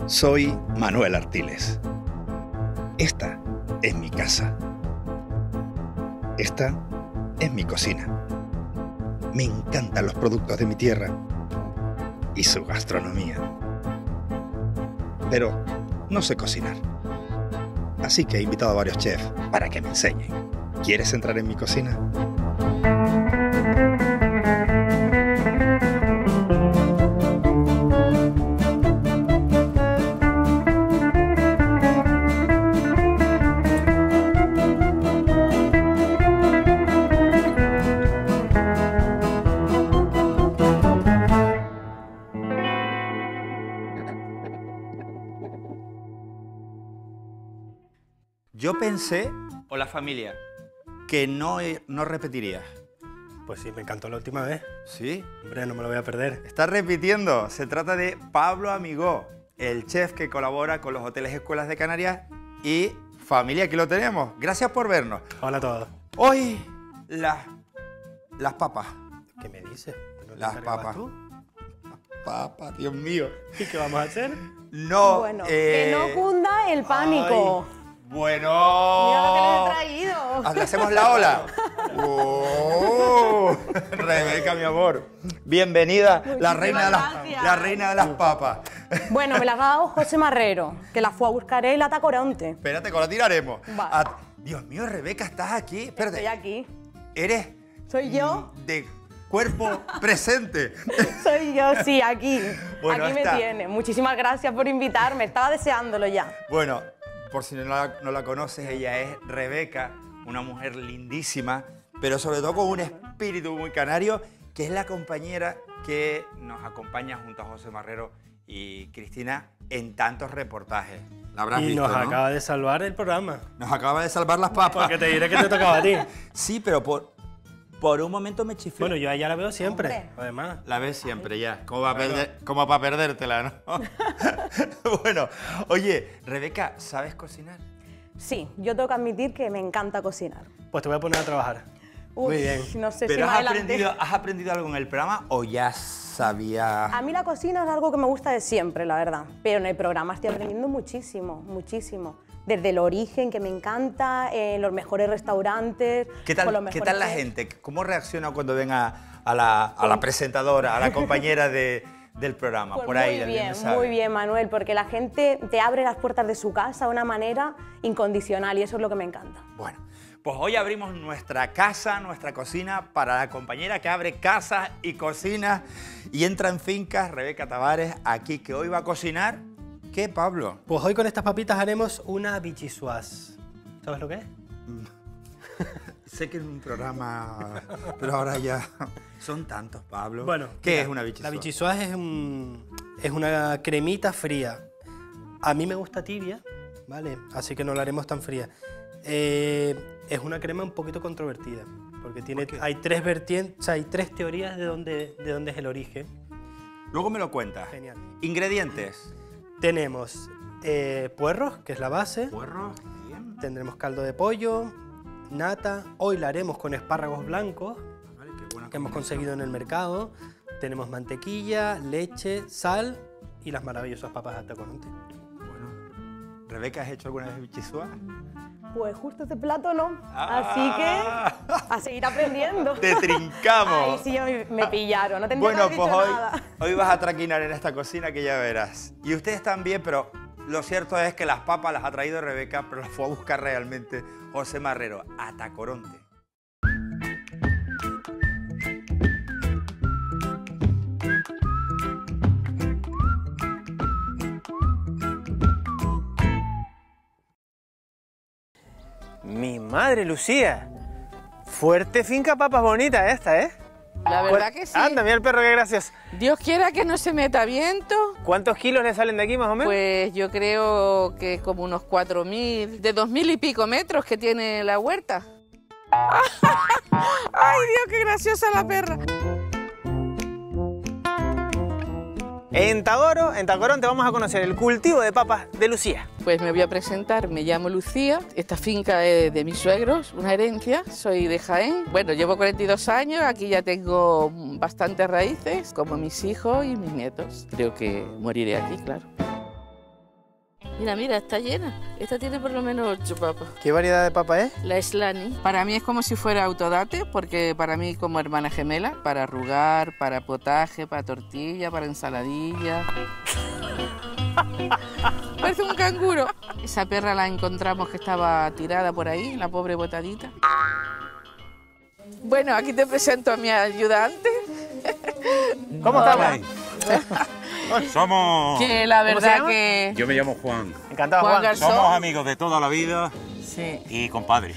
Soy Manuel Artiles. Esta es mi casa. Esta es mi cocina. Me encantan los productos de mi tierra y su gastronomía. Pero no sé cocinar. Así que he invitado a varios chefs para que me enseñen. ¿Quieres entrar en mi cocina? Yo pensé, o la familia, que no repetirías. Pues sí, me encantó la última vez. ¿Sí? Hombre, no me lo voy a perder. Estás repitiendo. Se trata de Pablo Amigó, el chef que colabora con los hoteles Escuelas de Canarias. Y familia, aquí lo tenemos. Gracias por vernos. Hola a todos. Hoy, las papas. ¿Qué me dices? ¿No te Las encargabas papas. tú? Papas, Dios mío. ¿Y qué vamos a hacer? No. Bueno, que no cunda el pánico. Bueno. Mira lo que les he traído. ¿Le hacemos la ola? Rebeca, mi amor. Bienvenida, la reina de las papas. Bueno, me la ha dado José Marrero, que la fue a buscar él a Tacoronte. Espérate, que la tiraremos. Vale. Dios mío, Rebeca, ¿estás aquí? Espérate. Estoy aquí. ¿Eres ¿Soy yo? de cuerpo presente? Soy yo, sí, aquí. Bueno, aquí está. me tiene. Muchísimas gracias por invitarme. Estaba deseándolo ya. Bueno, por si no la conoces, ella es Rebeca, una mujer lindísima, pero sobre todo con un espíritu muy canario, que es la compañera que nos acompaña junto a José Marrero y Cristina en tantos reportajes. La habrás Y visto, nos ¿no? acaba de salvar el programa. Nos acaba de salvar las papas. Porque te diré que te tocaba a ti. Sí, pero por un momento me chiflé. Bueno, yo a ella la veo siempre, Hombre. además. La ves siempre ya, como para perdértela, ¿no? Bueno, oye, Rebeca, ¿sabes cocinar? Sí, yo tengo que admitir que me encanta cocinar. Pues te voy a poner a trabajar. Uf, Muy bien. No sé ¿Pero si más adelante. has aprendido algo en el programa o ya sabías? A mí la cocina es algo que me gusta de siempre, la verdad. Pero en el programa estoy aprendiendo muchísimo, muchísimo. Desde el origen, que me encanta, los mejores restaurantes. ¿Qué con los tal mejores la chefs. gente? ¿Cómo reacciona cuando ven a la presentadora, a la compañera del programa? Pues por ahí, muy alguien bien, me sabe. muy bien, Manuel, porque la gente te abre las puertas de su casa de una manera incondicional y eso es lo que me encanta. Bueno, pues hoy abrimos nuestra casa, nuestra cocina para la compañera que abre casas y cocinas y entra en fincas, Rebeca Tavares, aquí, que hoy va a cocinar. ¿Qué, Pablo? Pues hoy con estas papitas haremos una bichisuas. ¿Sabes lo que es? Sé que es un programa, pero ahora ya son tantos, Pablo. Bueno, ¿qué mira, es una bichisuas? La bichisuas es una cremita fría. A mí me gusta tibia, ¿vale? Así que no la haremos tan fría. Es una crema un poquito controvertida, porque hay tres vertientes, o sea, hay tres teorías de dónde es el origen. Luego me lo cuentas. Genial. Ingredientes. Tenemos puerros, que es la base. Puerro, bien. Tendremos caldo de pollo, nata. Hoy la haremos con espárragos blancos, Vale, qué buena que hemos combinación. conseguido en el mercado. Tenemos mantequilla, leche, sal y las maravillosas papas de Tacoronte. Bueno, Rebeca, ¿has hecho alguna vez bichisuas? Pues justo este plato no, Ah. así que a seguir aprendiendo. ¡Te trincamos! Ahí sí me pillaron, no tendría Bueno, que pues haber dicho nada. hoy vas a traquinar en esta cocina que ya verás. Y ustedes también, pero lo cierto es que las papas las ha traído Rebeca, pero las fue a buscar realmente José Marrero, a Tacoronte. Mi madre, Lucía. Fuerte finca papas bonitas esta, ¿eh? La verdad que sí. Anda, mira el perro, qué gracias. Dios quiera que no se meta viento. ¿Cuántos kilos le salen de aquí más o menos? Pues yo creo que como unos 4.000, de 2.000 y pico metros que tiene la huerta. ¡Ay, Dios, qué graciosa la perra! En Tacoronte vamos a conocer el cultivo de papas de Lucía. Pues me voy a presentar, me llamo Lucía, esta finca es de mis suegros, una herencia, soy de Jaén. Bueno, llevo 42 años, aquí ya tengo bastantes raíces, como mis hijos y mis nietos. Creo que moriré aquí, claro. Mira, mira, está llena. Esta tiene por lo menos 8 papas. ¿Qué variedad de papa es? La Slani. Para mí es como si fuera autodate, porque para mí como hermana gemela, para arrugar, para potaje, para tortilla, para ensaladilla. Parece un canguro. Esa perra la encontramos que estaba tirada por ahí, la pobre botadita. Bueno, aquí te presento a mi ayudante. ¿Cómo estamos? Somos... Que la ¿Cómo se verdad llama? que... Yo me llamo Juan. Encantado, Juan Juan. Garzón. Somos amigos de toda la vida Sí. y compadres.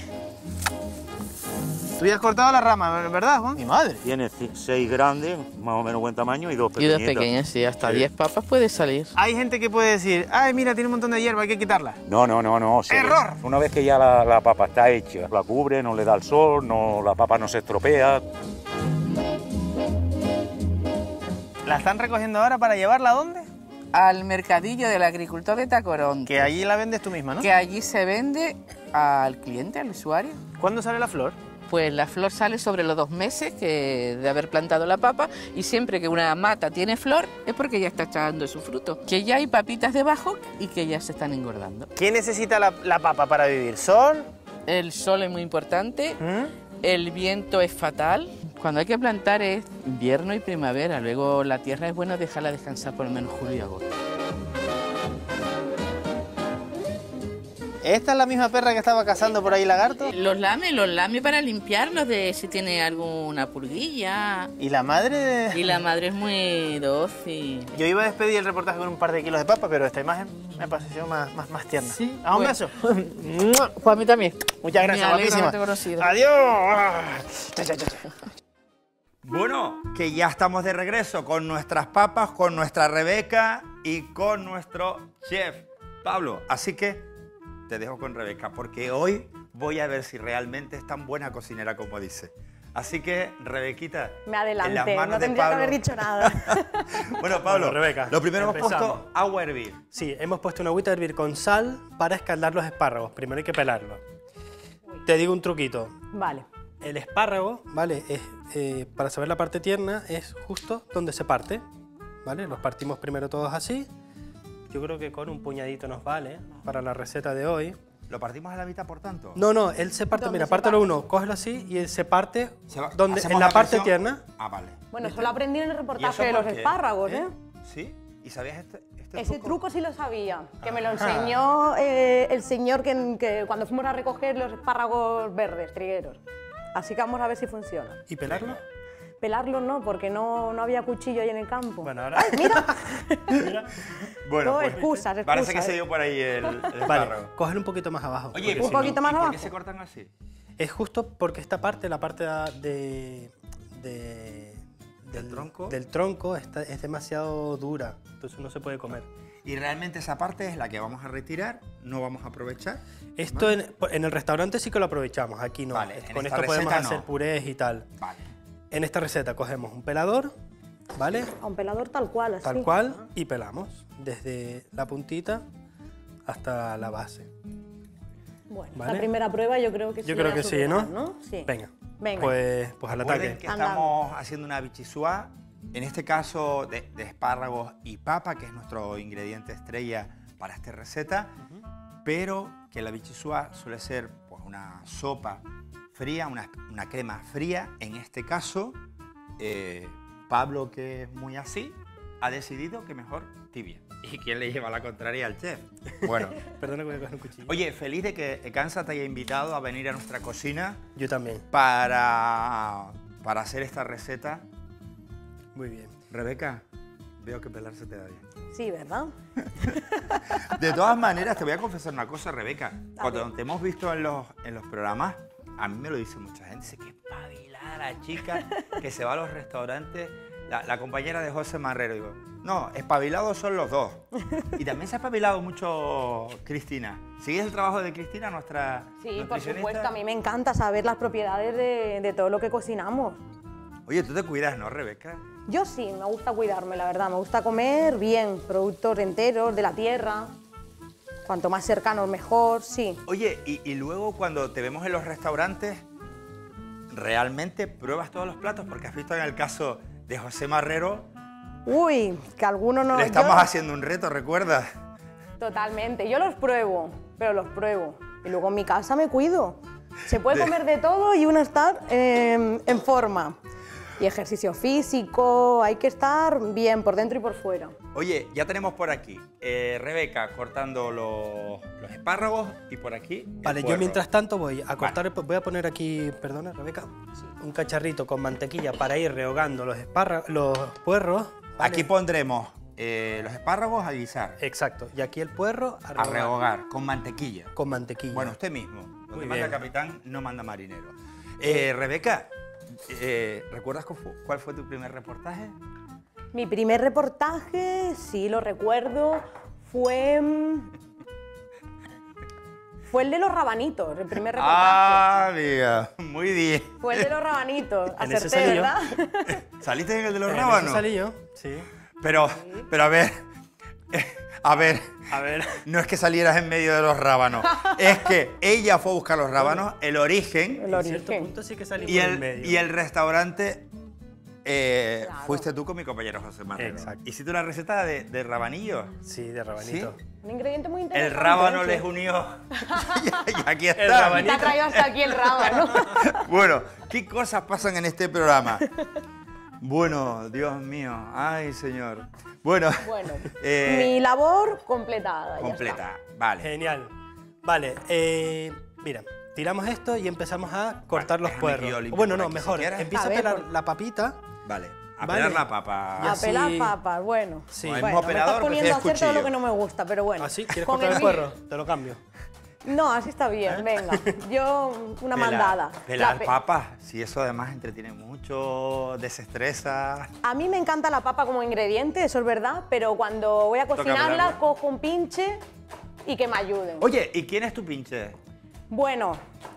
Tú ya has cortado la rama, ¿verdad, Juan? Mi madre. Tiene 6 grandes, más o menos buen tamaño, y 2 Y pequeñitas. dos pequeñas, sí, hasta Sí. 10 papas puede salir. Hay gente que puede decir, ay, mira, tiene un montón de hierba, hay que quitarla. No. ¡Error! Una vez que ya la papa está hecha, la cubre, no le da el sol, la papa no se estropea. ¿La están recogiendo ahora para llevarla a dónde? Al mercadillo del agricultor de Tacoronte. Que allí la vendes tú misma, ¿no? Que allí se vende al cliente, al usuario. ¿Cuándo sale la flor? Pues la flor sale sobre los 2 meses de haber plantado la papa, y siempre que una mata tiene flor es porque ya está echando su fruto. Que ya hay papitas debajo y que ya se están engordando. ¿Quién necesita la papa para vivir? ¿Sol? El sol es muy importante, ¿Mm? el viento es fatal. Cuando hay que plantar es invierno y primavera, luego la tierra es bueno dejarla descansar por lo menos julio y agosto. ¿Esta es la misma perra que estaba cazando por ahí lagarto? Los lame para limpiarlos de si tiene alguna purguilla. ¿Y la madre? Y la madre es muy dócil. Yo iba a despedir el reportaje con un par de kilos de papa, pero esta imagen me pareció más tierna. Sí, ¿A un bueno. beso? Pues a mí también. Muchas Me gracias, alegra guapísima. haberte conocido. ¡Adiós! Cha, cha, cha, cha. Bueno, que ya estamos de regreso con nuestras papas, con nuestra Rebeca y con nuestro chef Pablo. Así que te dejo con Rebeca, porque hoy voy a ver si realmente es tan buena cocinera como dice. Así que, Rebequita, Me en las adelanté, manos no de tendría que Pablo. haber dicho nada. Bueno, Pablo, Bueno, Rebeca, lo primero hemos empezamos. puesto agua a hervir. Sí, hemos puesto una agüita a hervir con sal para escaldar los espárragos. Primero hay que pelarlos. Te digo un truquito. Vale. El espárrago, ¿vale? Para saber la parte tierna es justo donde se parte, ¿vale? Los partimos primero todos así. Yo creo que con un puñadito nos vale para la receta de hoy. ¿Lo partimos a la mitad, por tanto? No, él se parte, ¿Dónde mira, se pártelo parte? uno, cógelo así y él se parte donde, ¿Hacemos en la parte presión? tierna. Ah, vale. Bueno, eso lo aprendí en el ¿Y eso reportaje de por los qué? espárragos, ¿eh? ¿Sí? ¿Y sabías este Ese truco sí lo sabía, que me lo Ah. enseñó el señor que cuando fuimos a recoger los espárragos verdes, trigueros. Así que vamos a ver si funciona. ¿Y pelarlo? Pelarlos no, porque no había cuchillo ahí en el campo. Bueno, ahora... Mira, Bueno, todo pues, excusas, parece que excusas, se ¿eh? dio por ahí el Vale, espárrago. cógelo un poquito más abajo. Oye, porque un si no- poquito más ¿y por qué abajo? se cortan así? Es justo porque esta parte, la parte del tronco? Del tronco es demasiado dura, entonces no se puede comer. Y realmente esa parte es la que vamos a retirar, no vamos a aprovechar. Esto en el restaurante sí que lo aprovechamos, aquí no. Vale, en Con esta esto podemos receta hacer no. purés y tal. Vale. En esta receta cogemos un pelador, ¿vale? A un pelador tal cual, así. Tal cual, y pelamos desde la puntita hasta la base. Bueno, Vale. la primera prueba yo creo que sí. Yo creo era que sí, ¿no? superar, Sí. Venga, Venga. Pues al Recuerden ataque. que Andamos. estamos haciendo una bichisua, en este caso de espárragos y papa, que es nuestro ingrediente estrella para esta receta, pero que la bichisua suele ser pues, una sopa fría, una crema fría. En este caso, Pablo, que es muy así, ha decidido que mejor tibia. ¿Y quién le lleva la contraria al chef? Bueno, Perdona que voy a coger un cuchillo. oye, feliz de que Ecansa te haya invitado a venir a nuestra cocina Yo también. para hacer esta receta. Muy bien. Rebeca, veo que pelar se te da bien. Sí, ¿verdad? De todas maneras, te voy a confesar una cosa, Rebeca. Cuando te hemos visto en los programas, a mí me lo dice mucha gente. Dice que espabilada la chica que se va a los restaurantes. La compañera de José Marrero. Digo, no, espabilados son los dos. Y también se ha espabilado mucho Cristina. ¿Sigues el trabajo de Cristina, nuestra Sí, por nutricionista? supuesto. A mí me encanta saber las propiedades de todo lo que cocinamos. Oye, tú te cuidas, ¿no, Rebeca? Yo sí, me gusta cuidarme, la verdad. Me gusta comer bien, productos enteros, de la tierra. Cuanto más cercanos, mejor, sí. Oye, y luego cuando te vemos en los restaurantes, ¿realmente pruebas todos los platos? Porque has visto en el caso de José Marrero, Uy, que algunos no... le estamos yo- haciendo un reto, ¿recuerdas? Totalmente. Yo los pruebo, pero los pruebo. Y luego en mi casa me cuido. Se puede comer de todo y uno estar en forma. Y ejercicio físico, hay que estar bien por dentro y por fuera. Oye, ya tenemos por aquí Rebeca cortando los espárragos y por aquí el Vale, yo puerro. mientras tanto voy a cortar, voy a poner aquí, perdona Rebeca, un cacharrito con mantequilla para ir rehogando los puerros. ¿vale? Aquí pondremos los espárragos a guisar, Exacto, y aquí el puerro a rehogar con mantequilla. con mantequilla. Bueno, usted mismo. Lo Muy que manda bien. capitán no manda marinero. Rebeca, ¿recuerdas cuál fue tu primer reportaje? Mi primer reportaje, sí lo recuerdo, fue el de los rabanitos, el primer reportaje. Ah, amiga, muy bien. Fue el de los rabanitos, En ese acerté, salí yo. ¿verdad? ¿Saliste en el de los ¿En ese rábanos? salí yo? Sí. Pero a ver, A ver. no es que salieras en medio de los rábanos, es que ella fue a buscar los rábanos, el origen, El En cierto origen. punto sí que salí y por el el, medio. y el restaurante Claro. fuiste tú con mi compañero José Marrero. Exacto. ¿Hiciste una receta de rabanillo? Sí, de rabanito. ¿Sí? Un ingrediente muy El interesante. rábano ese. les unió. y aquí El está. rabanito. Te ha traído hasta aquí el rábano. Bueno, ¿qué cosas pasan en este programa? Bueno, Dios mío, ay señor. Bueno, Bueno, eh, mi labor completada. ya completa, vale. Genial. Vale, mira, tiramos esto y empezamos a cortar los déjame que yo puerros. limpie Bueno, por no, aquí, si mejor, quieres. empieza A a ver, pelar por- la papita. Vale, a Vale. pelar la papa. Ya está. A pelar sí. papas, bueno. Sí. No, el Bueno, mismo me pelador, estás poniendo a prefieres hacer todo lo cuchillo. que no me gusta, pero bueno. ¿Así? ¿Quieres Con cortar el mi- puerro? Te lo cambio. No, así está bien, venga. Yo, una mandada. Pelar La pe- papas, si eso además entretiene mucho, desestresa. A mí me encanta la papa como ingrediente, eso es verdad, pero cuando voy a cocinarla, hablarlo. cojo un pinche y que me ayuden. Oye, ¿y quién es tu pinche? Bueno,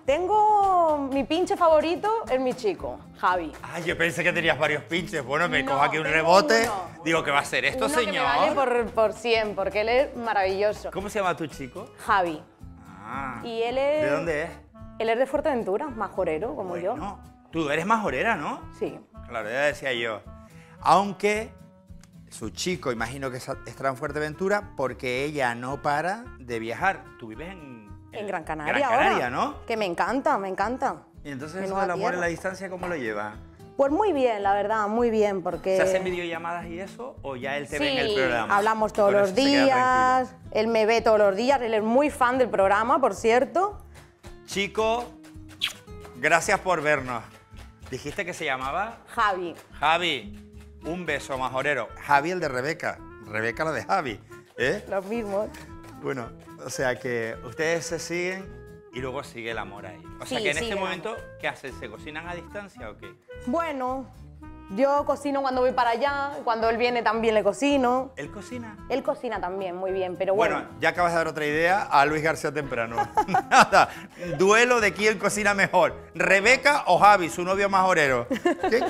tengo mi pinche favorito, es mi chico, Javi. Ay, yo pensé que tenías varios pinches. Bueno, me No, cojo aquí un tengo rebote. uno. Digo, ¿qué va a ser esto, Uno que me señor? vale por 100, porque él es maravilloso. ¿Cómo se llama tu chico? Javi. Ah, Y él es... ¿de dónde es? Él es de Fuerteventura, majorero, como yo. No, tú eres majorera, ¿no? Sí. Claro, ya decía yo. Aunque su chico, imagino que estará en Fuerteventura porque ella no para de viajar. Tú vives En Gran Canaria Gran Canaria, ahora. ¿no? Que me encanta, me encanta. Y entonces eso Menuda del amor en tierra. la distancia, ¿cómo lo lleva? Pues muy bien, la verdad, muy bien, porque... ¿Se hacen videollamadas y eso? ¿O ya él te ve en el Sí, programa? hablamos Y todos con los eso se queda días, él me ve todos los días, él es muy fan del programa, por cierto. tranquilo? Chico, gracias por vernos. ¿Dijiste que se llamaba? Javi. Javi, un beso majorero. Javi, el de Rebeca. Rebeca, la de Javi. ¿Eh? Lo mismo. Bueno, o sea que ustedes se siguen y luego sigue el amor ahí. O sea Sí, que en sigue este el momento, ¿qué hacen? ¿Se cocinan a distancia o qué? Bueno, yo cocino cuando voy para allá, cuando él viene también le cocino. ¿Él cocina? Él cocina también, muy bien, pero bueno. Bueno, ya acabas de dar otra idea a Luis García Temprano. Nada, duelo de quién cocina mejor, Rebeca o Javi, su novio majorero. ¿Qué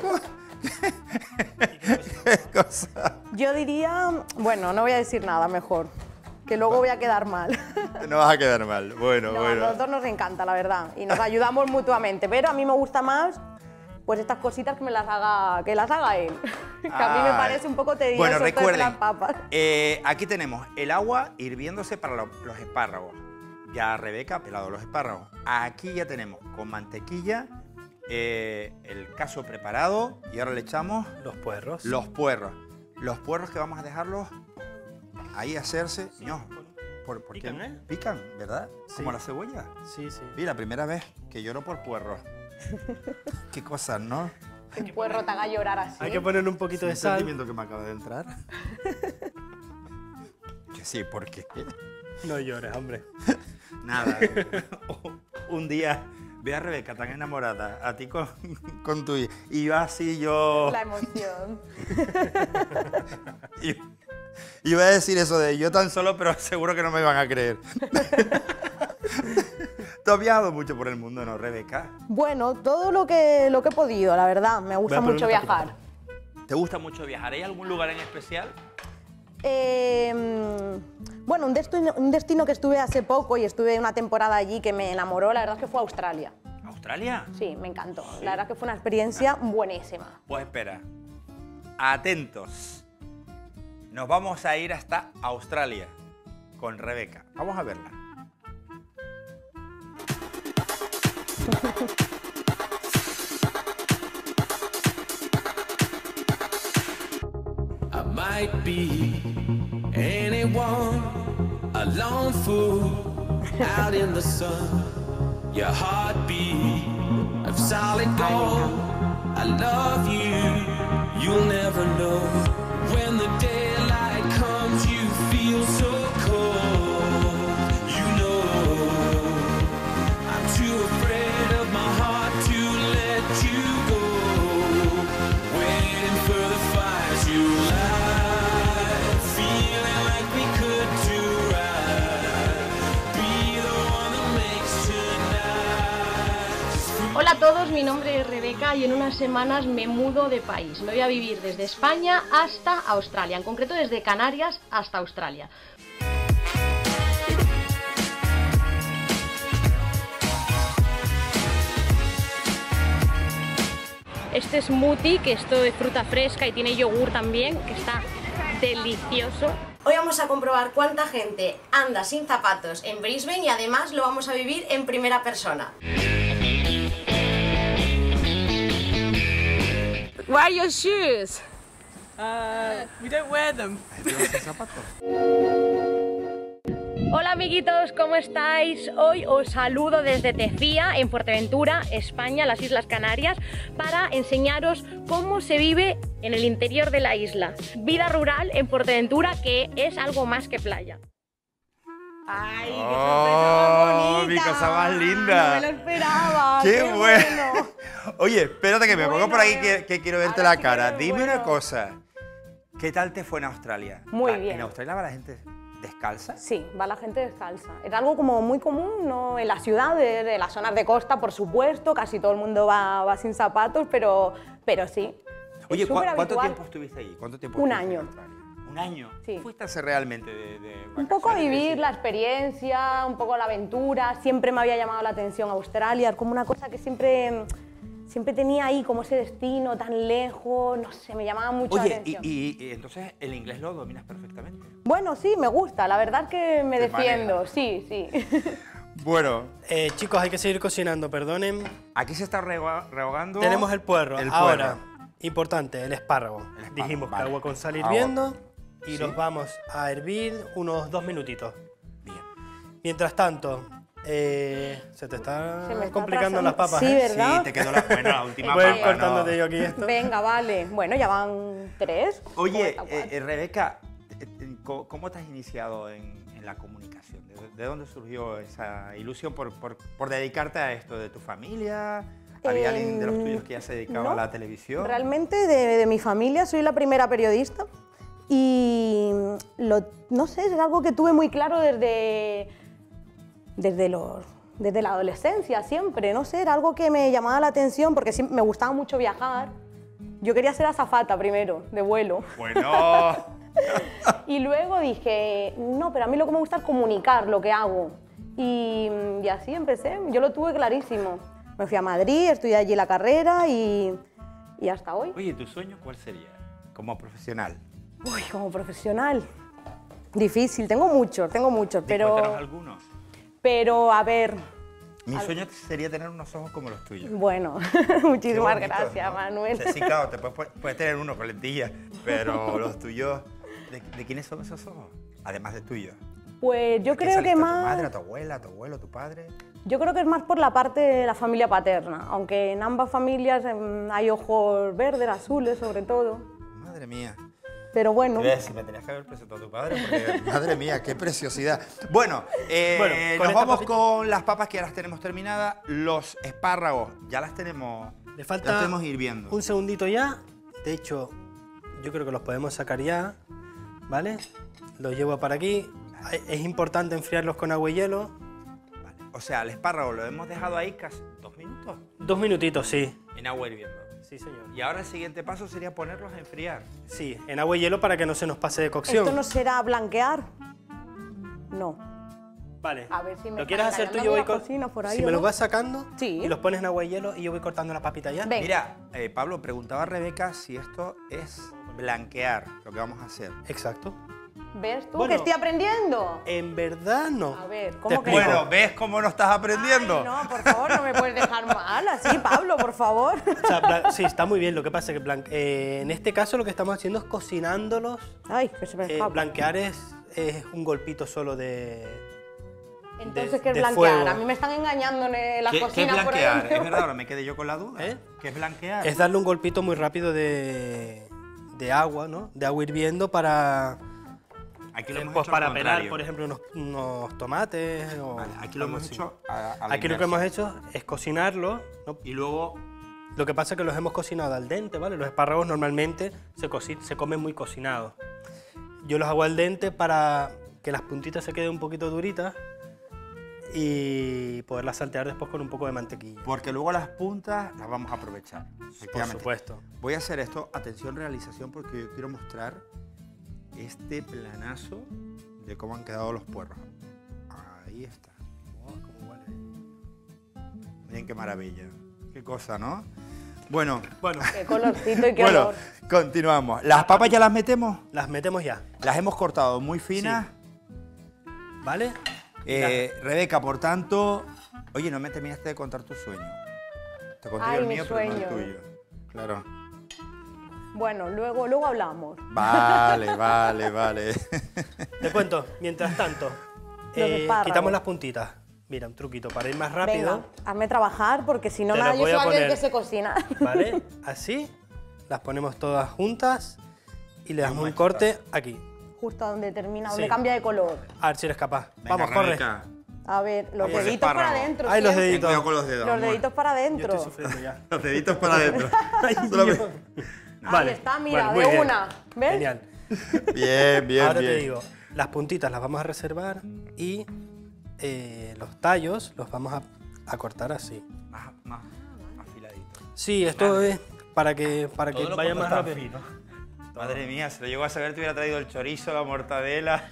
cosa? Yo diría, bueno, no voy a decir nada mejor, que luego voy a quedar mal. No vas a quedar mal. Bueno, No, a bueno. nosotros nos encanta, la verdad, y nos ayudamos mutuamente, pero a mí me gusta más pues estas cositas que las haga él. Que a mí me Ay. parece un poco tedioso Bueno, esto de recuerden, pelar papas. aquí tenemos el agua hirviéndose para los espárragos. Ya Rebeca ha pelado los espárragos. Aquí ya tenemos con mantequilla el caso preparado y ahora le echamos Los puerros. los puerros. Los puerros que vamos a dejarlos ahí hacerse. No, ¿por qué? Pican, ¿eh? Pican, ¿verdad? Sí. Como la cebolla. Sí, sí. Y la primera vez que lloro por puerros. Qué cosas, ¿no? Un puerro te haga llorar así. Hay que ponerle un poquito de Un sal. sentimiento que me acaba de entrar. Que sí, porque No llores, hombre. nada. Un día ve a Rebeca tan enamorada, a ti con tu hija, y yo así, yo La emoción. iba a decir eso de yo tan solo, pero seguro que no me van a creer. Tú has viajado mucho por el mundo, ¿no, Rebeca? Bueno, todo lo que he podido, la verdad. Me gusta Voy a poner mucho una viajar. ¿Te gusta mucho viajar? ¿Hay algún lugar en especial? Bueno, un destino que estuve hace poco y estuve una temporada allí que me enamoró, la verdad es que fue Australia. ¿Australia? Sí, me encantó. La verdad es que fue una experiencia buenísima. Pues espera, atentos. Nos vamos a ir hasta Australia con Rebeca. Vamos a verla. I might be anyone, a lone fool out in the sun. Your heartbeat of solid gold. I love you, you'll never know. When the daylight comes, you feel so cold. You know, I'm too afraid of my heart to let you go. Waiting for the fire to light, feeling like we could do right. Be the one that makes tonight. Hola a todos, mi nombre es Rebeca y en unas semanas me mudo de país. Me voy a vivir desde España hasta Australia, en concreto desde Canarias hasta Australia. Este smoothie, que esto es fruta fresca y tiene yogur también, que está delicioso. Hoy vamos a comprobar cuánta gente anda sin zapatos en Brisbane y además lo vamos a vivir en primera persona. Where are your shoes? We don't wear them. Hola amiguitos, ¿cómo estáis? Hoy os saludo desde Tefía, en Fuerteventura, España, las Islas Canarias, para enseñaros cómo se vive en el interior de la isla. Vida rural en Fuerteventura, que es algo más que playa. ¡Ay, qué sorpresa más bonita! Mi cosa más linda. No me lo esperaba. ¡Qué bueno! Oye, espérate que me pongo por ahí que quiero verte ahora la sí cara. que Dime bueno. una cosa. ¿Qué tal te fue en Australia? Muy bien. ¿En Australia va la gente descalza? Sí, va la gente descalza. Es algo como muy común, ¿no? En las ciudades, en las zonas de costa, por supuesto, casi todo el mundo va sin zapatos, pero sí. Oye, Es súper ¿cuánto habitual. tiempo estuviste allí? ¿Cuánto tiempo Un estuviste en año. Australia? ¿Un año? Sí. ¿Fuiste a hacer realmente de Un poco a vacaciones? vivir la experiencia, un poco la aventura. Siempre me había llamado la atención Australia, es como una cosa que siempre tenía ahí, como ese destino tan lejos, no sé, me llamaba mucho la Oye, atención. y entonces el inglés lo dominas perfectamente. Bueno, sí, me gusta, la verdad es que me Te defiendo, manejas. sí. Bueno, Chicos, hay que seguir cocinando, perdonen. aquí se está rehogando. Tenemos el puerro. El Ahora, puerro. importante, el espárrago. espárrago, Dijimos vale. que agua con sal Agua. hirviendo y Sí. los vamos a hervir unos 2 minutitos. Bien. Mientras tanto, se te están Se me está complicando atrasando. las papas, Sí, ¿eh? ¿verdad? Sí, te quedó la última Voy a ir papa, cortándote ¿no? yo aquí esto. Venga, vale. Bueno, ya van 3. Oye, Rebeca, ¿cómo te has iniciado en la comunicación? ¿De dónde surgió esa ilusión por dedicarte a esto? ¿De tu familia? ¿Había alguien de los tuyos que ya se dedicaba no. a la televisión? Realmente de mi familia soy la primera periodista y no sé, es algo que tuve muy claro desde la adolescencia siempre, no sé, era algo que me llamaba la atención porque me gustaba mucho viajar. Yo quería ser azafata primero, de vuelo. Bueno, Y luego dije, no, pero a mí lo que me gusta es comunicar lo que hago. Y así empecé, yo lo tuve clarísimo. Me fui a Madrid, estudié allí la carrera y hasta hoy. oye, ¿tu sueño cuál sería como profesional? Uy, como profesional. Difícil, tengo muchos, Cuéntanos pero... algunos. Pero, a ver, Mi sueño sería tener unos ojos como los tuyos. bueno, Qué muchísimas bonitos, gracias, ¿no? Manuel. O sea, sí, claro, puedes tener uno con lentillas, pero los tuyos, ¿de quiénes son esos ojos? Además de tuyos. Pues yo ¿A qué creo que saliste? ¿A más... ¿Tu madre, a tu abuela, a tu abuelo, a tu padre? Yo creo que es más por la parte de la familia paterna, aunque en ambas familias hay ojos verdes, azules sobre todo. Madre mía. Pero bueno, Si me tenías que haber presentado a tu padre, porque madre mía, qué preciosidad. Bueno, Bueno, con nos esta vamos papita. con las papas que ya las tenemos terminadas. Los espárragos ya las tenemos, Le las falta tenemos hirviendo. un segundito ya. De hecho, yo creo que los podemos sacar ya, ¿vale? Los llevo para aquí. Es importante enfriarlos con agua y hielo. Vale. O sea, el espárrago lo hemos dejado ahí casi 2 minutos 2 minutitos, sí. en agua hirviendo. Sí, señor. Y ahora el siguiente paso sería ponerlos a enfriar. Sí, en agua y hielo para que no se nos pase de cocción. ¿esto no será blanquear? No. Vale. A ver si me ¿Lo quieres están hacer tú? engañando Yo voy la cocina por ahí, Si ¿o me no? los vas sacando Sí. y los pones en agua y hielo y yo voy cortando la papita ya. Venga. Mira, Pablo, preguntaba a Rebeca si esto es blanquear, lo que vamos a hacer. Exacto. ¿Ves tú Bueno, que estoy aprendiendo? En verdad no. A ver, Te ¿cómo que explico. Bueno, ¿ves cómo no estás aprendiendo? Ay, no, por favor, no me puedes dejar mal así, Pablo, por favor. O sea, sí, está muy bien. Lo que pasa es que en este caso lo que estamos haciendo es cocinándolos. Ay, que se me escapa. Blanquear es un golpito solo de... Entonces, ¿qué es de blanquear? fuego. A mí me están engañando en las ¿Qué es cocinas por blanquear? dentro. Es verdad, ahora me quedé yo con la duda. ¿Eh? ¿Qué es blanquear? Es darle un golpito muy rápido de agua, ¿no? De agua hirviendo para... Aquí lo hemos pues hecho para al pelar, contrario. por ejemplo, unos tomates o Vale, aquí lo algo hemos así. hecho a la Aquí lo que inversa. hemos hecho es cocinarlo, ¿no? Y luego, Lo que pasa es que los hemos cocinado al dente, ¿vale? Los espárragos normalmente se comen muy cocinados. Yo los hago al dente para que las puntitas se queden un poquito duritas y poderlas saltear después con un poco de mantequilla. porque luego las puntas las vamos a aprovechar. Por Efectivamente. supuesto. Voy a hacer esto, atención realización, porque yo quiero mostrar este planazo de cómo han quedado los puerros. Ahí está. Oh, cómo huele. Miren qué maravilla. Qué cosa, ¿no? Bueno, Qué colorcito y qué bueno, olor. continuamos. ¿Las papas ya las metemos? Las metemos ya, Las hemos cortado muy finas. ¿vale? Rebeca, por tanto... Oye, no me terminaste de contar tu sueño. Te conté yo Ay, el mi mío, pero no el sueño. tuyo. Claro. Bueno, luego hablamos. Vale, vale, vale. Te cuento, mientras tanto, Los espárragos. quitamos las puntitas. Mira, un truquito para ir más rápido. Venga, hazme trabajar porque si no Te nada, los yo voy soy a alguien poner. que se cocina. ¿Vale? Así, las ponemos todas juntas y le damos un corte aquí. Justo donde termina, Sí. donde cambia de color. A ver si eres capaz. Venga, Vamos, corre. Rebeca. A ver, los Vamos, deditos para espárrago. adentro. Ay, los siempre. deditos. Cuidado con los dedos. Los amor. deditos para Yo adentro. estoy sufriendo ya. Los deditos para adentro. Ay, Solamente- Dios. Ahí está, mira, muy de bien. una. ¿Ves? Genial. Bien, bien, Ahora bien. te digo, las puntitas las vamos a reservar y los tallos los vamos a cortar así. Más afiladito. Sí, esto es para que vaya más rápido. Madre mía, si lo llego a saber te hubiera traído el chorizo, la mortadela.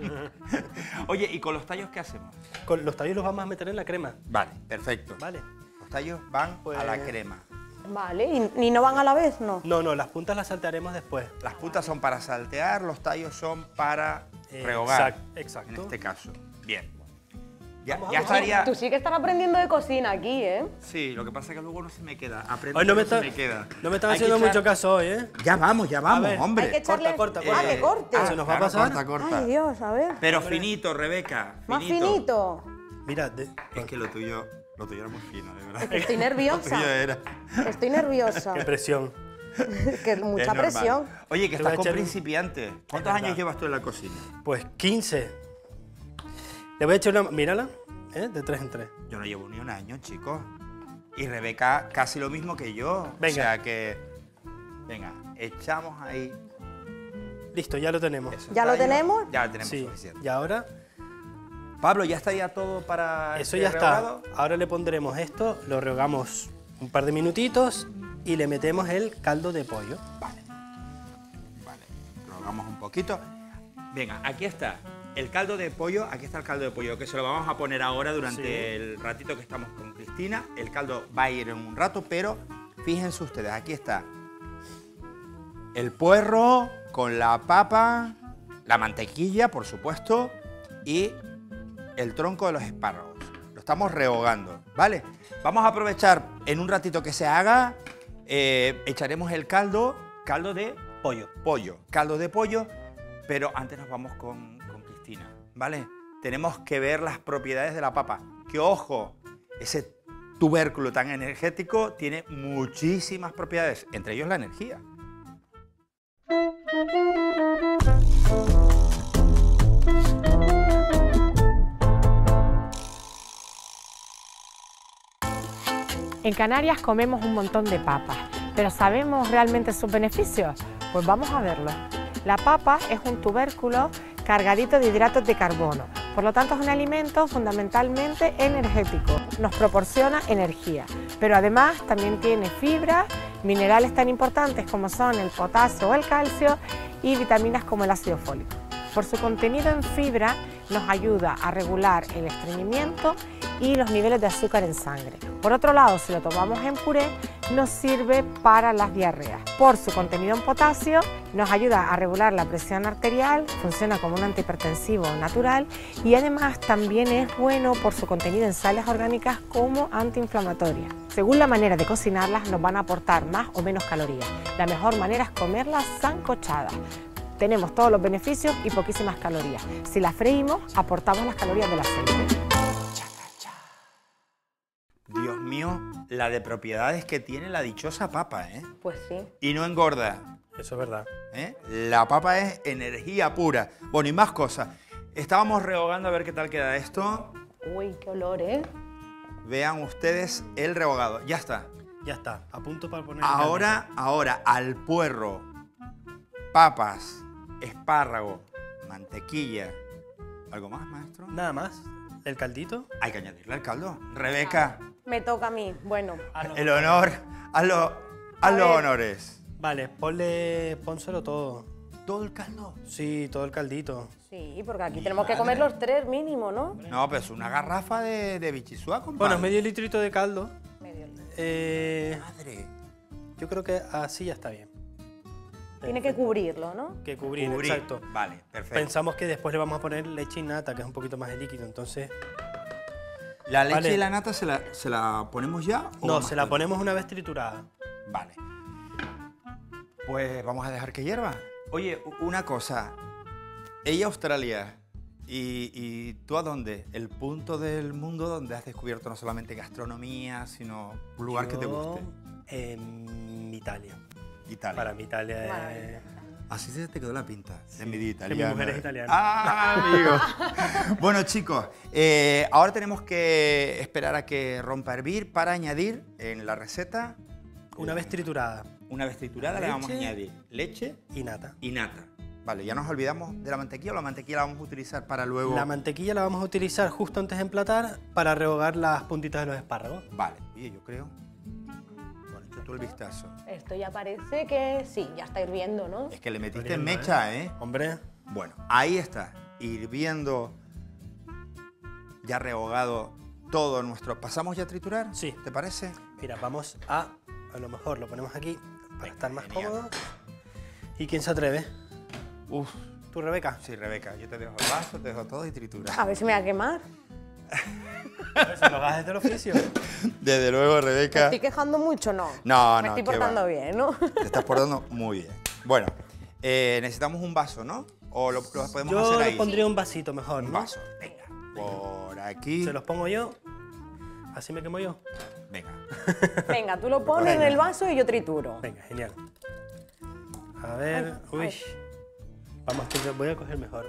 Oye, ¿y con los tallos qué hacemos? Con los tallos los vamos a meter en la crema, Vale, perfecto. ¿vale? Los tallos van Pues- a la crema. Vale, ¿y no van a la vez? No. No, las puntas las saltearemos después. Las puntas son para saltear, los tallos son para rehogar. Exacto. En este caso. Bien. Ya, Vamos, ya vamos. estaría... Tú sí que estás aprendiendo de cocina aquí, ¿eh? Sí, lo que pasa es que luego no se me queda. Aprendo, Hoy no me, pero está- se me queda. no me están Hay que haciendo echar- mucho caso hoy, ¿eh? Ya vamos, ver, hombre. Hay que echarle... corta. Ah, que corte. Se nos va a pasar. Corta, corta. Ay, Dios, a ver. Pero finito, Rebeca. Más finito. Mira, Es que lo tuyo era muy fino, de verdad. Es que estoy Lo nerviosa. tuyo era. Estoy nerviosa. qué presión. Que Es mucha normal. presión. Oye, que Te voy estás a con echar un- principiante. ¿Cuántos verdad. años llevas tú en la cocina? Pues 15. Le voy a echar una... Mírala, de 3 en 3. Yo no llevo ni un año, chicos. Y Rebeca casi lo mismo que yo. Venga. O sea que... Venga, echamos ahí. Listo, ya lo tenemos. esos ¿Ya lo tallos. tenemos? Ya lo tenemos Sí, suficiente. y ahora Pablo, ¿ya está ya todo para eso este ya está. rehogado? Ahora le pondremos esto, lo rehogamos un par de minutitos y le metemos el caldo de pollo. Vale, lo hagamos un poquito. Venga, aquí está el caldo de pollo, aquí está el caldo de pollo, que se lo vamos a poner ahora durante Sí. el ratito que estamos con Cristina. El caldo va a ir en un rato, pero fíjense ustedes, aquí está el puerro con la papa, la mantequilla, por supuesto, y el tronco de los espárragos. Lo estamos rehogando, ¿vale? Vamos a aprovechar en un ratito que se haga, echaremos el caldo de caldo de pollo, pero antes nos vamos con Cristina, ¿vale? Tenemos que ver las propiedades de la papa, que ojo, ese tubérculo tan energético tiene muchísimas propiedades, entre ellos la energía. En Canarias comemos un montón de papas, pero ¿sabemos realmente sus beneficios? Pues vamos a verlo. La papa es un tubérculo cargadito de hidratos de carbono, por lo tanto es un alimento fundamentalmente energético, nos proporciona energía, pero además también tiene fibra, minerales tan importantes como son el potasio o el calcio y vitaminas como el ácido fólico. Por su contenido en fibra nos ayuda a regular el estreñimiento y los niveles de azúcar en sangre. Por otro lado, si lo tomamos en puré, nos sirve para las diarreas. Por su contenido en potasio, nos ayuda a regular la presión arterial, funciona como un antihipertensivo natural y además también es bueno por su contenido en sales orgánicas como antiinflamatorias. Según la manera de cocinarlas, nos van a aportar más o menos calorías. La mejor manera es comerlas sancochadas. Tenemos todos los beneficios y poquísimas calorías. Si las freímos, aportamos las calorías del aceite. Dios mío, la de propiedades que tiene la dichosa papa, ¿eh? Pues sí. Y no engorda, Eso es verdad. ¿eh? La papa es energía pura. Bueno, y más cosas. Estábamos rehogando a ver qué tal queda esto. Uy, qué olor, ¿eh? Vean ustedes el rehogado. Ya está. Ya está, a punto para poner... Ahora, al puerro, papas, espárrago, mantequilla. ¿Algo más, maestro? Nada más, el caldito. Hay que añadirle al caldo. Rebeca, Me toca a mí. Bueno, el honor, haz los honores. Vale, pónselo todo. ¿Todo el caldo? Sí, todo el caldito. sí, porque aquí tenemos que comer los 3 mínimo, ¿no? No, pero es una garrafa de bichisúa, compadre. Bueno, medio litrito de caldo. Medio litro. Madre. Yo creo que así ya está bien. Tiene que cubrirlo, ¿no? Que cubrir, Cubrir. exacto. Vale, perfecto. Pensamos que después le vamos a poner leche y nata, que es un poquito más de líquido, entonces... ¿La leche Vale. y la nata se la ponemos ya? o No, más se la tarde? ponemos una vez triturada. Vale. Pues vamos a dejar que hierva. Oye, una cosa. Ella Australia. ¿Y tú a dónde? El punto del mundo donde has descubierto no solamente gastronomía, sino un lugar que te guste. En Italia. Italia. Para mí Italia es... Maravilla. Así se te quedó la pinta de mi que italiana. mi mujer es italiana. ¡Ah, amigo! Bueno, chicos, ahora tenemos que esperar a que rompa a hervir para añadir en la receta. Una vez triturada. Una vez triturada le vamos a Leche. añadir leche Y nata. y nata. Vale, ya nos olvidamos de la mantequilla o la mantequilla la vamos a utilizar para luego... La mantequilla la vamos a utilizar justo antes de emplatar para rehogar las puntitas de los espárragos. Vale, oye, yo creo... Bueno, echa tú el vistazo. Esto ya parece que sí, ya está hirviendo, ¿no? Es que le metiste Hirviendo, en mecha, ¿eh? Hombre, Bueno, ahí está, hirviendo, ya rehogado todo nuestro... ¿Pasamos ya a triturar? Sí. ¿Te parece? mira, vamos a lo mejor lo ponemos aquí para Venga, estar más genial. cómodos. ¿Y quién se atreve? Uf, ¿Tú, Rebeca? sí, Rebeca, yo te dejo el vaso, te dejo todo y tritura. A ver si me va a quemar. Se lo gajes del oficio. Desde luego, ¿Me Rebeca, estoy quejando mucho? No. No, Me no, estoy qué va. portando bien, ¿no? te estás portando muy bien. Bueno, necesitamos un vaso, ¿no? ¿O lo podemos Yo hacer ahí? le pondría un vasito mejor, Un ¿no? vaso, venga. Por aquí. Se los pongo yo. Así me quemo yo. Venga. Venga, tú lo pones en el vaso y yo trituro. Venga, genial. A ver, Ay, uy. ay. Vamos, que yo voy a coger mejor.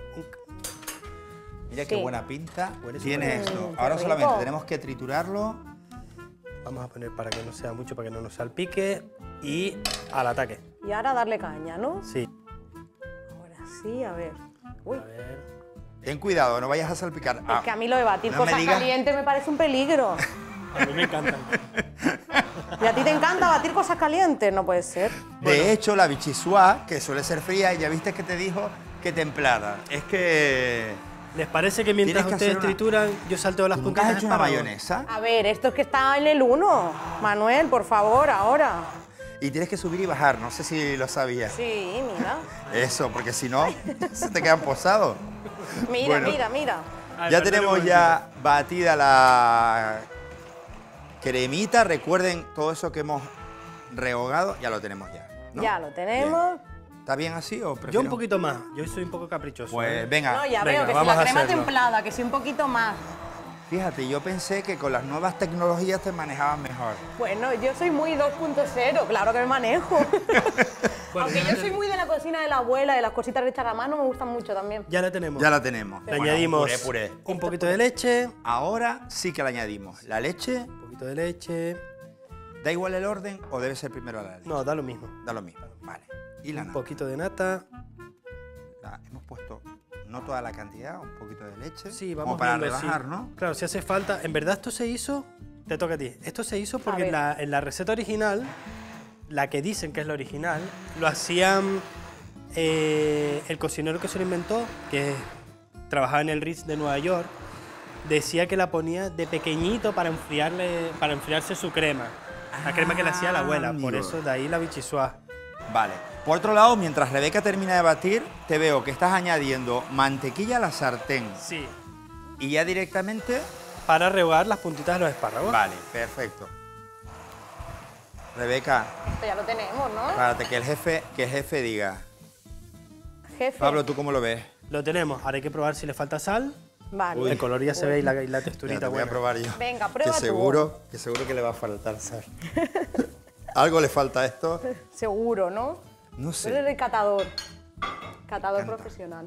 Mira qué Sí. buena pinta Huele tiene súper esto. bien. Ahora Qué solamente rico. tenemos que triturarlo. Vamos a poner para que no sea mucho, para que no nos salpique. Y al ataque. Y ahora darle caña, ¿no? Sí. Ahora sí, a ver. Uy, A ver. Ten cuidado, no vayas a salpicar. es que a mí lo de batir no me cosas digas. calientes me parece un peligro. A mí me encantan. ¿Y a ti te encanta batir cosas calientes? No puede ser. De hecho, la bichisua, que suele ser fría, ya viste que te dijo que templada. Es que... ¿Les parece que mientras Tienes que ustedes hacer una- trituran, yo salteo las ¿Tú nunca puntitas has de hecho una espárrago? mayonesa? A ver, esto es que está en el 1. Manuel, por favor, ahora. Y tienes que subir y bajar, no sé si lo sabías. Sí, mira. Eso, porque si no, se te quedan posados. Mira, Bueno. mira, mira. Ay, Ya perdón, tenemos un ya batida la cremita. Recuerden todo eso que hemos rehogado, ya lo tenemos ya. ¿no? Ya lo tenemos. Bien. ¿Está bien así o Yo prefieres? un poquito más. Yo soy un poco caprichoso. Pues ¿eh? venga, No, ya Venga, veo que si vamos la a crema hacerlo. templada, que sí un poquito más. fíjate, yo pensé que con las nuevas tecnologías te manejabas mejor. Bueno, yo soy muy 2.0, claro que me manejo. Aunque yo soy muy de la cocina de la abuela, de las cositas hechas a mano, me gustan mucho también. Ya la tenemos. Ya la tenemos. Le Bueno, añadimos puré. un poquito de leche. Ahora sí que le añadimos la leche. Un poquito de leche. ¿Da igual el orden o debe ser primero la leche? No, da lo mismo. Da lo mismo. Vale. Y la Un nata. poquito de nata. Hemos puesto no toda la cantidad, un poquito de leche. Sí, vamos como para viendo, sí. rebajar, ¿no? Claro, si hace falta. En verdad esto se hizo. Te toca a ti. Esto se hizo porque ver. en la receta original, la que dicen que es la original, lo hacían el cocinero que se lo inventó, que trabajaba en el Ritz de Nueva York, decía que la ponía de pequeñito para enfriarse su crema. La crema que le hacía la abuela, por amigo. eso de ahí la bichisua. Vale. Por otro lado, mientras Rebeca termina de batir, te veo que estás añadiendo mantequilla a la sartén. Sí. Y ya directamente... Para rehogar las puntitas de los espárragos. Vale, perfecto. Rebeca, Esto ya lo tenemos, ¿no? párate, que el jefe diga. Jefe. Pablo, ¿tú cómo lo ves? Lo tenemos, ahora hay que probar si le falta sal. Vale. El color ya se ve y la Ya, texturita te voy a buena. probar yo. Venga, prueba que tú. seguro que le va a faltar sal. ¿Algo le falta a esto? Seguro, ¿no? No Tú sé. eres el catador. Catador encanta. profesional.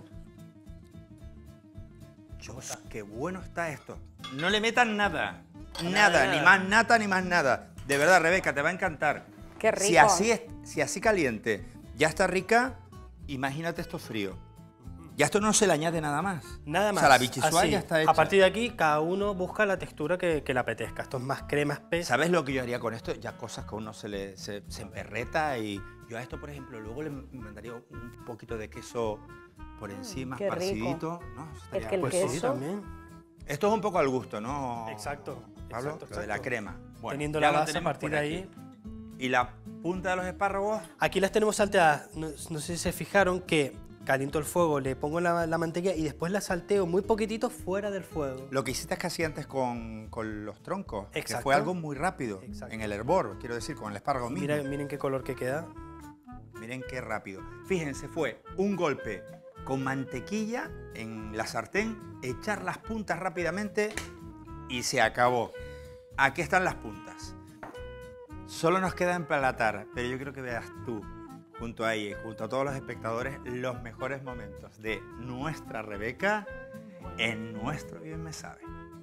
Dios, qué bueno está esto. No le metan nada. Nada, ni más nata ni más nada. De verdad, Rebeca, te va a encantar. Qué rico. Si así caliente ya está rica, imagínate esto frío. Ya esto no se le añade nada más. Nada más. O sea, la bichisua así. ya está hecha. A partir de aquí, cada uno busca la textura que le apetezca. Esto es más crema espesa. ¿Sabes lo que yo haría con esto? Ya cosas que a uno se emberreta y yo a esto, por ejemplo, luego le mandaría un poquito de queso por encima, qué rico. esparcidito. ¿No? Eso estaría- que el Pues queso- sí, también. Esto es un poco al gusto, ¿no? Exacto. Pablo, exacto, lo de la exacto. crema. Bueno, Teniendo ya la lo base a tenemos partir por de ahí. aquí. Y la punta de los espárragos, Aquí las tenemos salteadas. No sé si se fijaron que caliento el fuego, le pongo la mantequilla y después la salteo muy poquitito fuera del fuego. lo que hiciste casi antes con los troncos, que Exacto. fue algo muy rápido. Exacto. En el hervor, quiero decir, con el espárrago mismo. Miren qué color que queda. Miren qué rápido. Fíjense, fue un golpe con mantequilla en la sartén, echar las puntas rápidamente y se acabó. Aquí están las puntas. Solo nos queda emplatar, pero yo quiero que veas tú, junto a ella y junto a todos los espectadores, los mejores momentos de nuestra Rebeca en nuestro Bien Me Sabe.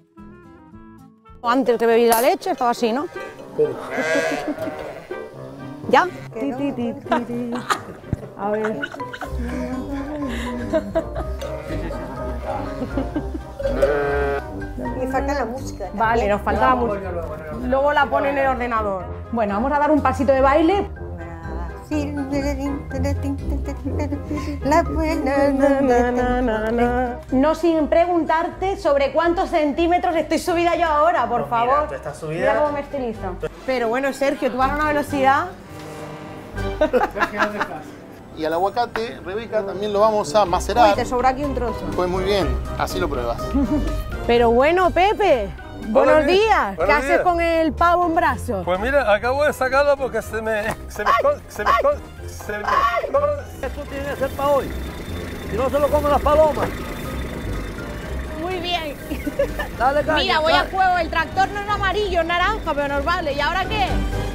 Antes que bebí la leche estaba así, ¿no? ¿Ya? A ver. Me falta la música. Vale, nos falta la música. Luego la pone en el ordenador. Bueno, vamos a dar un pasito de baile. No sin preguntarte sobre cuántos centímetros estoy subida yo ahora, por favor. tú estás subida. Mira cómo me estilizo. Pero bueno, Sergio, tú vas a una velocidad. Y al aguacate, Rebeca, también lo vamos a macerar. Uy, te sobra aquí un trozo. Pues muy bien, así lo pruebas. Pero bueno, Pepe, buenos días. ¿Qué Buenos haces días. con el pavo en brazos? Pues mira, acabo de sacarlo porque Esto tiene que ser para hoy. Si no se lo comen las palomas. Muy bien. Dale, caña, Mira, voy a dale. juego. El tractor no es amarillo, es naranja, pero nos vale. ¿Y ahora qué?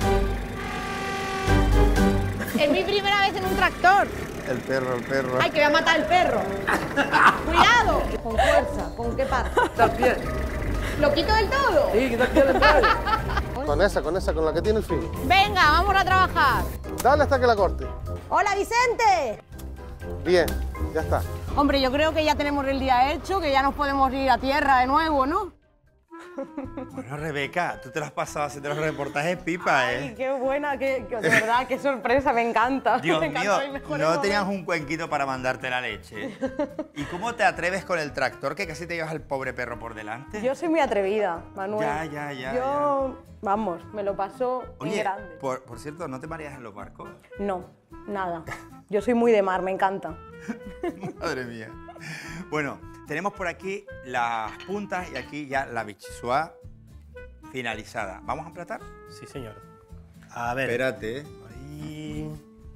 Es mi primera vez en un tractor. El perro. Ay, que voy a matar al perro. Cuidado. Con fuerza. ¿Con qué parte? Está bien. ¿Lo quito del todo? Sí, que te quiere entrar. Con esa, con la que tiene el filo. Venga, vamos a trabajar. Dale hasta que la corte. Hola, Vicente. Bien, ya está. Hombre, yo creo que ya tenemos el día hecho, que ya nos podemos ir a tierra de nuevo, ¿no? Bueno, Rebeca, tú te lo has pasado haciendo los reportajes pipa, Ay, qué buena, de verdad, qué sorpresa, me encanta. Dios Me encanta, mío, mis mejores no momentos. tenías un cuenquito para mandarte la leche. ¿Y cómo te atreves con el tractor que casi te llevas al pobre perro por delante? Yo soy muy atrevida, Manuel. Ya. Yo, vamos, me lo paso en Oye, grande. por cierto, ¿no te mareas en los barcos? No, nada. Yo soy muy de mar, me encanta. Madre mía. Bueno, tenemos por aquí las puntas y aquí ya la bichisua finalizada. ¿Vamos a emplatar? Sí, señor. A ver. Espérate. Ahí.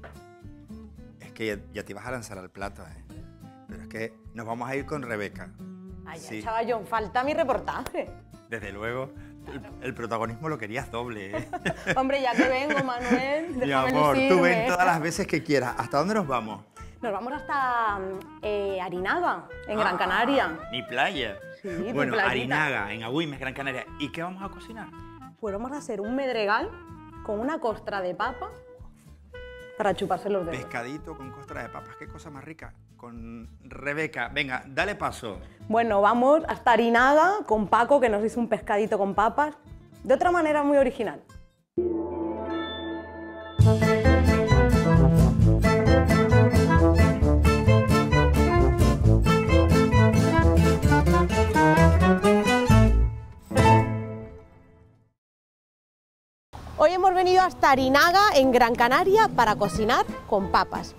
Es que ya te ibas a lanzar al plato, Pero es que nos vamos a ir con Rebeca. Ay, ya, Sí. chaval, falta mi reportaje. Desde luego, el protagonismo lo querías doble, Hombre, ya que vengo, Manuel, Mi déjame amor, tú lucirme. ven todas las veces que quieras. ¿Hasta dónde nos vamos? Nos vamos hasta Arinaga, en Gran Canaria. Mi playa. Sí, tu Bueno, playita. Arinaga, en Agüimes, Gran Canaria. ¿Y qué vamos a cocinar? Pues vamos a hacer un medregal con una costra de papa para chuparse los dedos. Pescadito con costra de papas. Qué cosa más rica. Con Rebeca. Venga, dale paso. Bueno, vamos hasta Arinaga con Paco, que nos hizo un pescadito con papas, de otra manera muy original. Hoy hemos venido hasta Arinaga, en Gran Canaria, para cocinar con papas.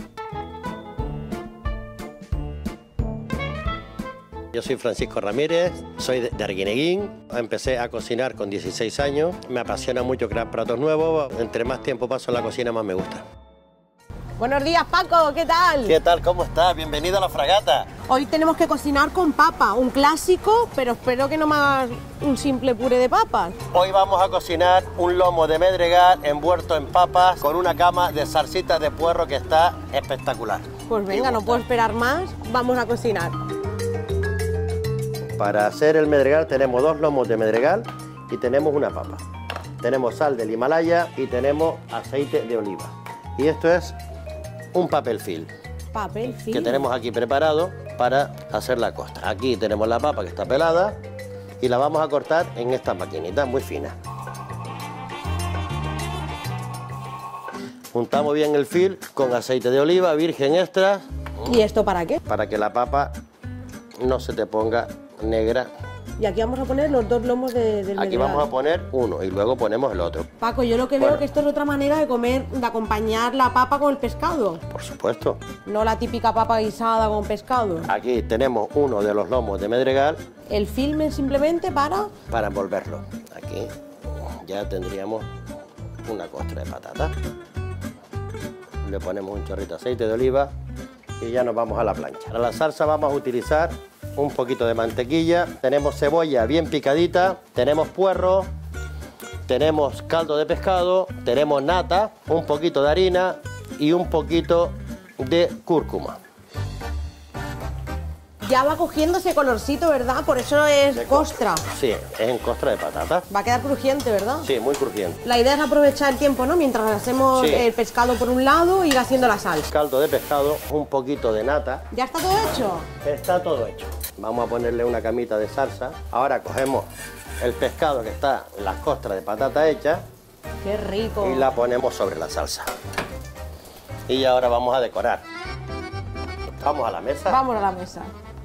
Yo soy Francisco Ramírez, soy de Arguineguín, empecé a cocinar con 16 años, me apasiona mucho crear platos nuevos, entre más tiempo paso en la cocina más me gusta. Buenos días, Paco, ¿qué tal? ¿Qué tal? ¿Cómo estás? Bienvenido a La Fragata. Hoy tenemos que cocinar con papa, un clásico, pero espero que no más un simple puré de papas. Hoy vamos a cocinar un lomo de medregal envuelto en papas con una cama de salsitas de puerro que está espectacular. Pues venga, no puedo esperar más, vamos a cocinar. Para hacer el medregal tenemos 2 lomos de medregal y tenemos una papa. Tenemos sal del Himalaya y tenemos aceite de oliva. Y esto es un papel film. Papel film. Que tenemos aquí preparado para hacer la costra. Aquí tenemos la papa que está pelada y la vamos a cortar en esta maquinita muy fina. Juntamos bien el film con aceite de oliva virgen extra. ¿Y esto para qué? Para que la papa no se te ponga negra. Y aquí vamos a poner los 2 lomos del medregal. Aquí vamos a poner uno y luego ponemos el otro. Paco, yo lo que veo que esto es otra manera de comer, de acompañar la papa con el pescado. Por supuesto. No la típica papa guisada con pescado. Aquí tenemos uno de los lomos de medregal. El film es simplemente para envolverlo. Aquí ya tendríamos una costra de patata. Le ponemos un chorrito de aceite de oliva y ya nos vamos a la plancha. Para la salsa vamos a utilizar un poquito de mantequilla, tenemos cebolla bien picadita, tenemos puerro, tenemos caldo de pescado, tenemos nata, un poquito de harina y un poquito de cúrcuma. Ya va cogiendo ese colorcito, ¿verdad? Por eso es costra. Sí, es en costra de patata. Va a quedar crujiente, ¿verdad? Sí, muy crujiente. La idea es aprovechar el tiempo, ¿no? Mientras hacemos el pescado por un lado, ir haciendo la salsa. Caldo de pescado, un poquito de nata. ¿Ya está todo hecho? Está todo hecho. Vamos a ponerle una camita de salsa. Ahora cogemos el pescado que está en las costras de patata hechas. ¡Qué rico! Y la ponemos sobre la salsa. Y ahora vamos a decorar. Vamos a la mesa. Vamos a la mesa.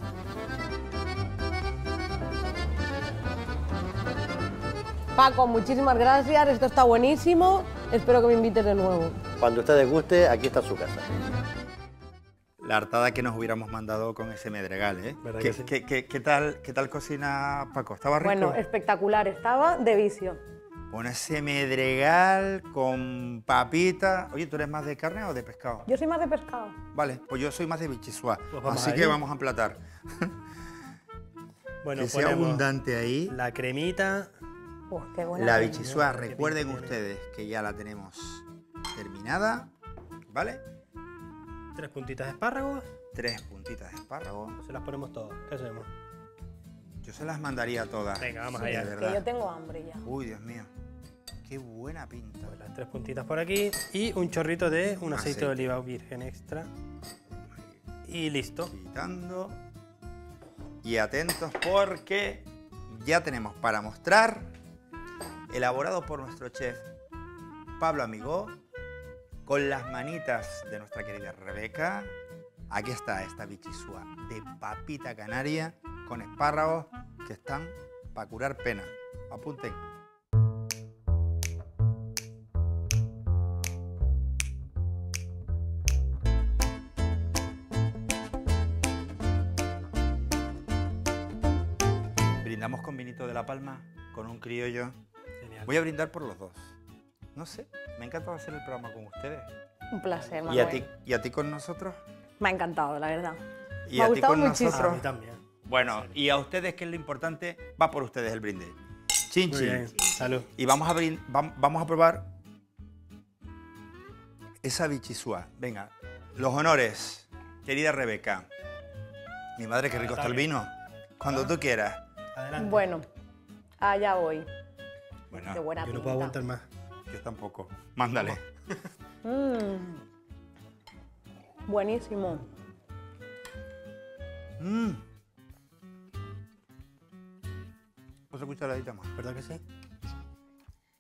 Paco, muchísimas gracias, esto está buenísimo, espero que me invites de nuevo. Cuando usted les guste, aquí está su casa. La hartada que nos hubiéramos mandado con ese medregal, ¿eh? ¿Qué tal cocina Paco? ¿Estaba rico? Bueno, espectacular, estaba de vicio. Con ese medregal con papita. Oye, ¿tú eres más de carne o de pescado? Yo soy más de pescado. Vale, pues yo soy más de bichisua, Pues así que vamos a emplatar. Bueno, que sea abundante ahí. La cremita. Qué buena La crema. bichisua, recuerden ustedes que ya la tenemos terminada, ¿vale? 3 puntitas de espárragos. 3 puntitas de espárragos. Se las ponemos todas. ¿Qué hacemos? Yo se las mandaría todas. Venga, vamos sí, allá. de verdad. Que yo tengo hambre ya. Uy, Dios mío. Qué buena pinta. Pues las 3 puntitas por aquí y un chorrito de un aceite de oliva virgen extra. Y listo. Quitando. Y atentos porque ya tenemos para mostrar, elaborado por nuestro chef Pablo Amigó, con las manitas de nuestra querida Rebeca. Aquí está esta bichisua de papita canaria con espárragos que están para curar pena. Apunten. Brindamos con vinito de La Palma, con un criollo. Genial. Voy a brindar por los dos. No sé, me ha encantado hacer el programa con ustedes. Un placer, ¿Y Manuel. a ti con nosotros? Me ha encantado, la verdad. ¿Y Me ha a ti gustado con muchísimo. nosotros? A mí también. Bueno, y a ustedes, que es lo importante, va por ustedes el brindis. Chin, Muy chin. bien. Salud. Y vamos a probar esa bichisua. Venga, los honores, querida Rebeca. Mi madre, qué rico está el vino. Cuando tú quieras. Adelante. Bueno, allá voy. Bueno, Qué buena Yo no pinta. puedo aguantar más. yo tampoco. Mándale. Buenísimo. Otra cucharadita más. ¿Verdad que sí?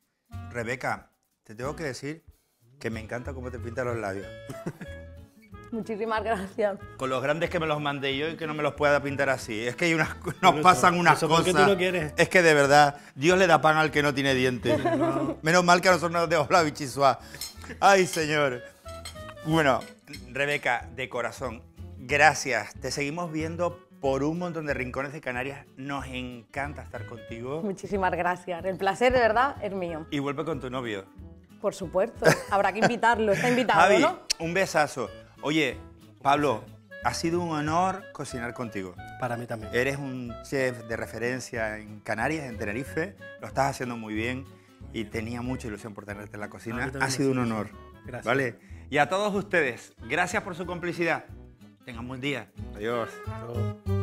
Rebeca, te tengo que decir que me encanta cómo te pintan los labios. Muchísimas gracias. Con los grandes que me los mandé yo y que no me los pueda pintar así. Es que hay nos pasan unas eso cosas. porque tú no quieres. Es que de verdad, Dios le da pan al que no tiene dientes. Menos mal que a nosotros nos dejó la bichisua. Ay, señor. Bueno, Rebeca, de corazón, gracias. Te seguimos viendo por un montón de rincones de Canarias. Nos encanta estar contigo. Muchísimas gracias. El placer, de verdad, es mío. Y vuelve con tu novio. Por supuesto. Habrá que invitarlo. Está invitado, Javi, ¿no? un besazo. Oye, Pablo, ha sido un honor cocinar contigo. Para mí también. Eres un chef de referencia en Canarias, en Tenerife. Lo estás haciendo muy bien y tenía mucha ilusión por tenerte en la cocina. Ha sido un honor. Gracias. ¿Vale? Y a todos ustedes, gracias por su complicidad. Tengan buen día. Adiós. Adiós.